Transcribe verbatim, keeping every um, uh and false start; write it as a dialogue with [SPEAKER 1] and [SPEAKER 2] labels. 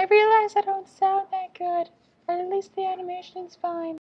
[SPEAKER 1] realize I don't sound that good, but at least the animation's fine.